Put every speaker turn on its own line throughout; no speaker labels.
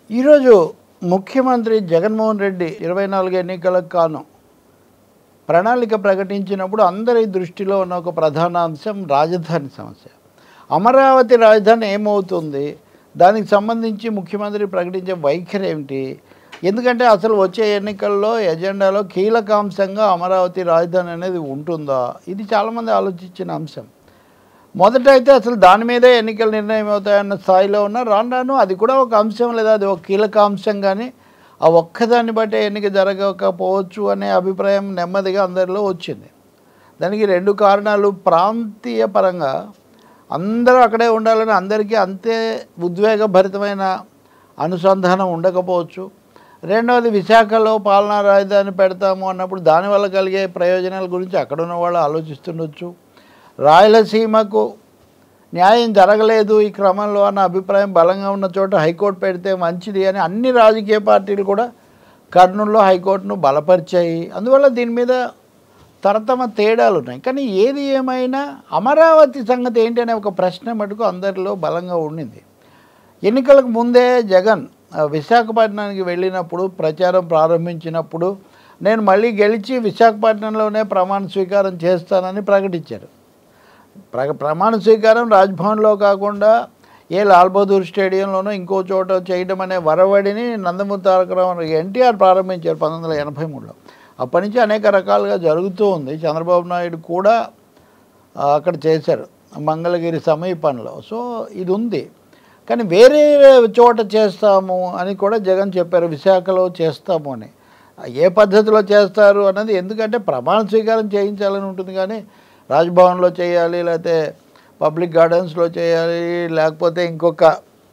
ఈరోజు ముఖ్యమంత్రి జగన్మోహన్ రెడ్డి 24 ఎన్నికలకు కాను ప్రణాళిక ప్రకటించినప్పుడు అందరి దృష్టిలో ఉన్న ఒక ప్రధాన అంశం రాజధాని సమస్య. అమరావతి రాజధాని ఏమవుతుంది, దానికి సంబంధించి ముఖ్యమంత్రి ప్రకటించే వైఖరి ఏమిటి? ఎందుకంటే అసలు వచ్చే ఎన్నికల్లో ఎజెండాలో కీలక అంశంగా అమరావతి రాజధాని అనేది ఉంటుందా? ఇది చాలామంది ఆలోచించిన అంశం. మొదట అయితే అసలు దాని మీదే ఎన్నికల నిర్ణయం అవుతాయన్న స్థాయిలో ఉన్న రాను అది కూడా ఒక అంశం, లేదా అది ఒక కీలక అంశం, కానీ ఆ ఒక్కదాన్ని బట్టే ఎన్నిక జరగకపోవచ్చు అనే అభిప్రాయం నెమ్మదిగా అందరిలో వచ్చింది. దానికి రెండు కారణాలు. ప్రాంతీయ పరంగా అందరూ అక్కడే ఉండాలని అందరికీ అంతే ఉద్వేగభరితమైన అనుసంధానం ఉండకపోవచ్చు. రెండవది, విశాఖలో పాలనా రాజధాని పెడతాము అన్నప్పుడు దానివల్ల కలిగే ప్రయోజనాల గురించి అక్కడ ఉన్న వాళ్ళు ఆలోచిస్తుండొచ్చు. రాయలసీమకు న్యాయం జరగలేదు ఈ క్రమంలో అన్న అభిప్రాయం బలంగా ఉన్న చోట హైకోర్టు పెడితే మంచిది అని అన్ని రాజకీయ పార్టీలు కూడా కర్నూలులో హైకోర్టును బలపరిచాయి. అందువల్ల దీని మీద తరతమ తేడాలు ఉన్నాయి. కానీ ఏది ఏమైనా అమరావతి సంగతి ఏంటి అనే ఒక ప్రశ్న మటుకు అందరిలో బలంగా ఉండింది. ఎన్నికలకు ముందే జగన్ విశాఖపట్నానికి వెళ్ళినప్పుడు, ప్రచారం ప్రారంభించినప్పుడు, నేను మళ్ళీ గెలిచి విశాఖపట్నంలోనే ప్రమాణ స్వీకారం చేస్తానని ప్రకటించారు. ప్రమాణ స్వీకారం రాజ్భవన్లో కాకుండా లాల్ బహదూర్ స్టేడియంలోనో ఇంకో చోట చేయడం అనే వరవడిని నందమూరి తారక రామారావు ఎన్టీఆర్ ప్రారంభించారు 1983లో. అప్పటి నుంచి అనేక రకాలుగా జరుగుతూ ఉంది. చంద్రబాబు నాయుడు కూడా అక్కడ చేశారు, మంగళగిరి సమీపంలో. సో ఇది ఉంది. కానీ వేరే చోట చేస్తాము అని కూడా జగన్ చెప్పారు, విశాఖలో చేస్తాము అని. ఏ పద్ధతిలో చేస్తారు అన్నది, ఎందుకంటే ప్రమాణ స్వీకారం చేయించాలని ఉంటుంది, కానీ రాజ్భవన్లో చేయాలి, లేకపోతే పబ్లిక్ గార్డెన్స్లో చేయాలి, లేకపోతే ఇంకొక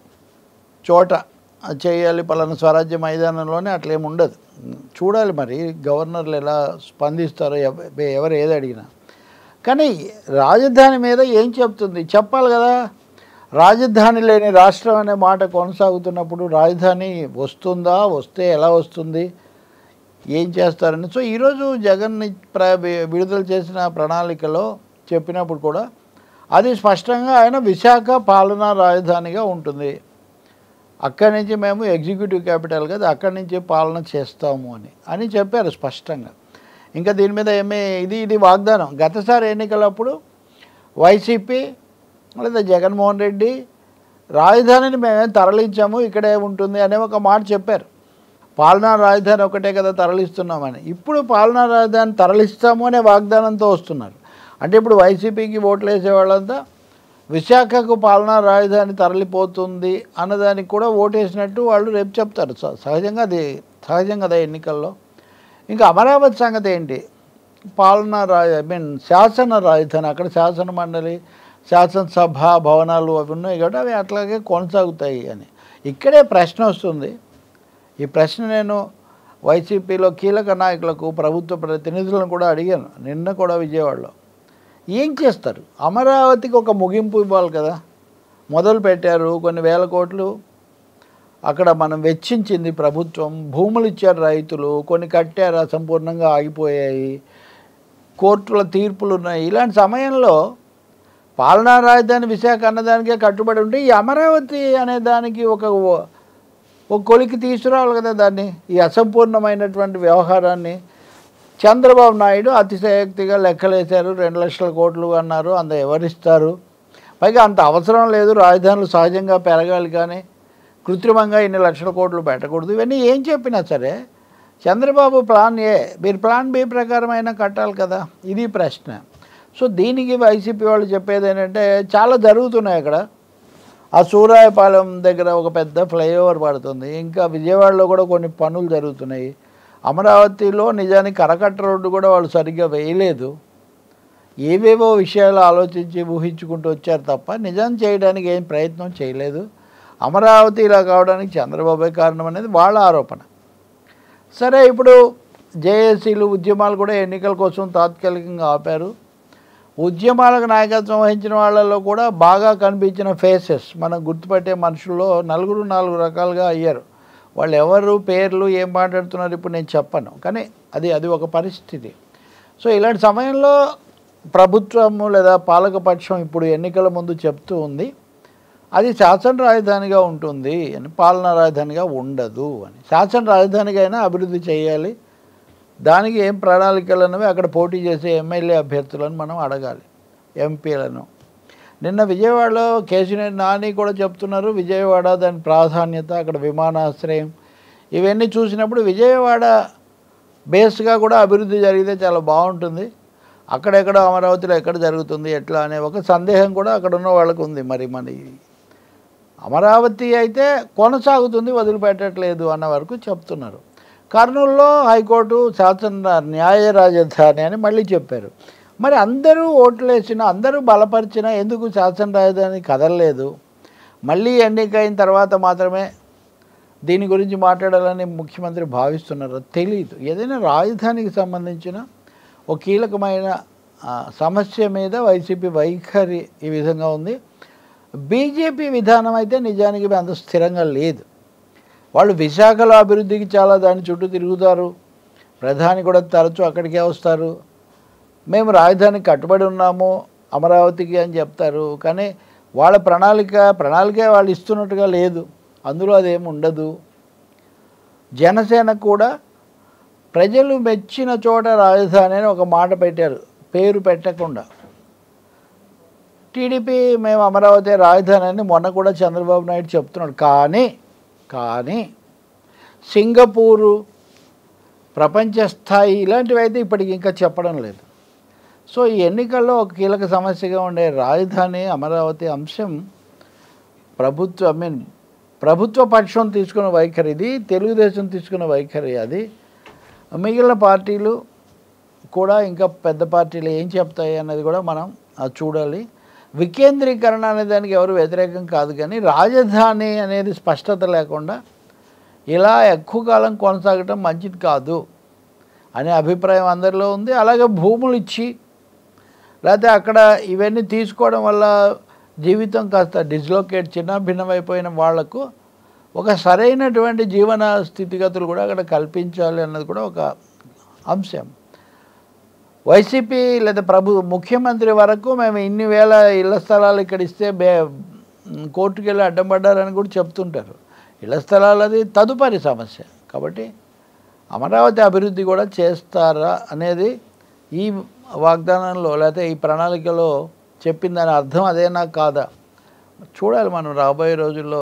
చోట చేయాలి, పలానా స్వరాజ్య మైదానంలోనే అట్లేమి ఉండదు. చూడాలి మరి గవర్నర్లు ఎలా స్పందిస్తారో, ఎవరు ఏది అడిగినా. కానీ రాజధాని మీద ఏం చెప్తుంది చెప్పాలి కదా. రాజధాని లేని రాష్ట్రం అనే మాట కొనసాగుతున్నప్పుడు రాజధాని వస్తుందా, వస్తే ఎలా వస్తుంది, ఏం చేస్తారని. సో ఈరోజు జగన్ విడుదల చేసిన ప్రణాళికలో చెప్పినప్పుడు కూడా అది స్పష్టంగా ఆయన విశాఖ పాలనా రాజధానిగా ఉంటుంది, అక్కడి నుంచి మేము ఎగ్జిక్యూటివ్ క్యాపిటల్ కదా, అక్కడి నుంచి పాలన చేస్తాము అని చెప్పారు స్పష్టంగా. ఇంకా దీని మీద ఇది వాగ్దానం. గతసారి ఎన్నికలప్పుడు వైసీపీ లేదా జగన్మోహన్ రెడ్డి రాజధానిని మేమేం తరలించాము, ఇక్కడే ఉంటుంది అనే ఒక మాట చెప్పారు. పాలనా రాజధాని ఒకటే కదా తరలిస్తున్నామని. ఇప్పుడు పాలనా రాజధాని తరలిస్తాము అనే వాగ్దానంతో వస్తున్నారు. అంటే ఇప్పుడు వైసీపీకి ఓట్లు వేసే వాళ్ళంతా విశాఖకు పాలనా రాజధాని తరలిపోతుంది అన్నదానికి కూడా ఓటేసినట్టు వాళ్ళు రేపు చెప్తారు. సహజంగా కదా ఎన్నికల్లో. ఇంకా అమరావతి సంగతి ఏంటి? పాలనా శాసన రాజధాని, అక్కడ శాసన మండలి, శాసనసభ భవనాలు అవి ఉన్నాయి కాబట్టి అవి అట్లాగే కొనసాగుతాయి అని. ఇక్కడే ప్రశ్న వస్తుంది. ఈ ప్రశ్న నేను వైసీపీలో కీలక నాయకులకు, ప్రభుత్వ ప్రతినిధులను కూడా అడిగాను నిన్న కూడా విజయవాడలో. ఏం చేస్తారు? అమరావతికి ఒక ముగింపు ఇవ్వాలి కదా. మొదలు పెట్టారు, కొన్ని వేల కోట్లు అక్కడ మనం వెచ్చించింది ప్రభుత్వం, భూములు ఇచ్చారు రైతులు, కొన్ని కట్టారు అసంపూర్ణంగా ఆగిపోయాయి, కోర్టుల తీర్పులు ఉన్నాయి. ఇలాంటి సమయంలో పాలనా రాజధాని విశాఖ అన్నదానికే కట్టుబడి ఉంటే ఈ అమరావతి అనే దానికి ఒక కొలికి తీసుకురావాలి కదా దాన్ని. ఈ అసంపూర్ణమైనటువంటి వ్యవహారాన్ని చంద్రబాబు నాయుడు అతిశయోక్తిగా లెక్కలేశారు. 2 లక్షల కోట్లు అన్నారు, అంత ఎవరిస్తారు? పైగా అంత అవసరం లేదు, రాజధానులు సహజంగా పెరగాలి కానీ కృత్రిమంగా ఇన్ని లక్షల కోట్లు పెట్టకూడదు. ఇవన్నీ ఏం చెప్పినా సరే చంద్రబాబు ప్లాన్ ఏ, మీరు ప్లాన్ బి ప్రకారం అయినా కట్టాలి కదా. ఇది ప్రశ్న. సో దీనికి వైసీపీ వాళ్ళు చెప్పేది ఏంటంటే చాలా జరుగుతున్నాయి అక్కడ. ఆ సూరాయపాలెం దగ్గర ఒక పెద్ద ఫ్లైఓవర్ పడుతుంది, ఇంకా విజయవాడలో కూడా కొన్ని పనులు జరుగుతున్నాయి. అమరావతిలో నిజానికి కరకట్ట రోడ్డు కూడా వాళ్ళు సరిగ్గా వేయలేదు. ఏవేవో విషయాలు ఆలోచించి ఊహించుకుంటూ వచ్చారు తప్ప నిజం చేయడానికి ఏం ప్రయత్నం చేయలేదు. అమరావతి ఇలా కావడానికి చంద్రబాబే కారణం అనేది వాళ్ళ ఆరోపణ. సరే, ఇప్పుడు జేఏసీలు ఉద్యమాలు కూడా ఎన్నికల కోసం తాత్కాలికంగా ఆపారు. ఉద్యమాలకు నాయకత్వం వహించిన వాళ్ళలో కూడా బాగా కనిపించిన ఫేసెస్, మనం గుర్తుపట్టే మనుషుల్లో 4 రకాలుగా అయ్యారు. వాళ్ళు ఎవరు, పేర్లు, ఏం మాట్లాడుతున్నారు ఇప్పుడు నేను చెప్పను, కానీ అది ఒక పరిస్థితి. సో ఇలాంటి సమయంలో ప్రభుత్వము లేదా పాలకపక్షం ఇప్పుడు ఎన్నికల ముందు చెప్తూ ఉంది, అది శాసన రాజధానిగా ఉంటుంది అని, పాలనా రాజధానిగా ఉండదు అని. శాసన రాజధానిగా అయినా అభివృద్ధి చేయాలి, దానికి ఏం ప్రణాళికలు అన్నవి అక్కడ పోటీ చేసే ఎమ్మెల్యే అభ్యర్థులను మనం అడగాలి, ఎంపీలను. నిన్న విజయవాడలో కేశినేని నాని కూడా చెప్తున్నారు, విజయవాడ దాని ప్రాధాన్యత, అక్కడ విమానాశ్రయం ఇవన్నీ చూసినప్పుడు విజయవాడ బేస్గా కూడా అభివృద్ధి జరిగితే చాలా బాగుంటుంది, అక్కడెక్కడ అమరావతిలో ఎక్కడ జరుగుతుంది ఎట్లా అనే ఒక సందేహం కూడా అక్కడ ఉన్న వాళ్ళకు ఉంది. మరి అమరావతి అయితే కొనసాగుతుంది, వదిలిపెట్టట్లేదు అన్న వరకు చెప్తున్నారు. కర్నూలులో హైకోర్టు శాసన న్యాయ రాజధాని అని మళ్ళీ చెప్పారు. మరి అందరూ ఓట్లు వేసినా, అందరూ బలపరిచినా ఎందుకు శాసన రాజధాని కదలలేదు? మళ్ళీ ఎన్నికైన తర్వాత మాత్రమే దీని గురించి మాట్లాడాలని ముఖ్యమంత్రి భావిస్తున్నారో తెలియదు. ఏదైనా రాజధానికి సంబంధించిన ఒక కీలకమైన సమస్య మీద వైసీపీ వైఖరి ఈ విధంగా ఉంది. బీజేపీ విధానం అయితే నిజానికి అంత స్థిరంగా లేదు. వాళ్ళు విశాఖలో అభివృద్ధికి చాలా దాని చుట్టూ తిరుగుతారు, ప్రధాని కూడా తరచూ అక్కడికే వస్తారు, మేము రాజధానికి కట్టుబడి ఉన్నాము అమరావతికి అని చెప్తారు. కానీ వాళ్ళ ప్రణాళిక వాళ్ళు ఇస్తున్నట్టుగా లేదు, అందులో అదేమి ఉండదు. జనసేన కూడా ప్రజలు మెచ్చిన చోట రాజధాని అని ఒక మాట పెట్టారు, పేరు పెట్టకుండా. టీడీపీ మేము అమరావతి రాజధాని అని మొన్న కూడా చంద్రబాబు నాయుడు చెప్తున్నాడు. కానీ సింగపూరు, ప్రపంచ స్థాయి ఇలాంటివి అయితే ఇప్పటికి ఇంకా చెప్పడం లేదు. సో ఈ ఎన్నికల్లో ఒక కీలక సమస్యగా ఉండే రాజధాని అమరావతి అంశం ప్రభుత్వ పక్షం తీసుకున్న వైఖరి, ఇది తెలుగుదేశం తీసుకున్న వైఖరి. అది మిగిలిన పార్టీలు కూడా, ఇంకా పెద్ద పార్టీలు ఏం చెప్తాయి అన్నది కూడా మనం చూడాలి. వికేంద్రీకరణ అనే దానికి ఎవరు వ్యతిరేకం కాదు, కానీ రాజధాని అనేది స్పష్టత లేకుండా ఇలా ఎక్కువ కాలం కొనసాగటం మంచిది కాదు అనే అభిప్రాయం అందరిలో ఉంది. అలాగే భూములు ఇచ్చి లేకపోతే అక్కడ ఇవన్నీ తీసుకోవడం వల్ల జీవితం కాస్త డిస్లోకేట్, భిన్నమైపోయిన వాళ్లకు ఒక సరైనటువంటి జీవన స్థితిగతులు కూడా అక్కడ కల్పించాలి అన్నది కూడా ఒక అంశం. వైసీపీ లేదా ముఖ్యమంత్రి వరకు మేము ఇన్ని వేల ఇళ్ల స్థలాలు ఇక్కడ ఇస్తే కోర్టుకు వెళ్ళి అడ్డం పడ్డారని కూడా చెప్తుంటారు. ఇళ్ల స్థలాలు అది తదుపరి సమస్య. కాబట్టి అమరావతి అభివృద్ధి కూడా చేస్తారా అనేది ఈ వాగ్దానంలో లేకపోతే ఈ ప్రణాళికలో చెప్పిన దాని అర్థం అదేనా కాదా చూడాలి మనం రాబోయే రోజుల్లో.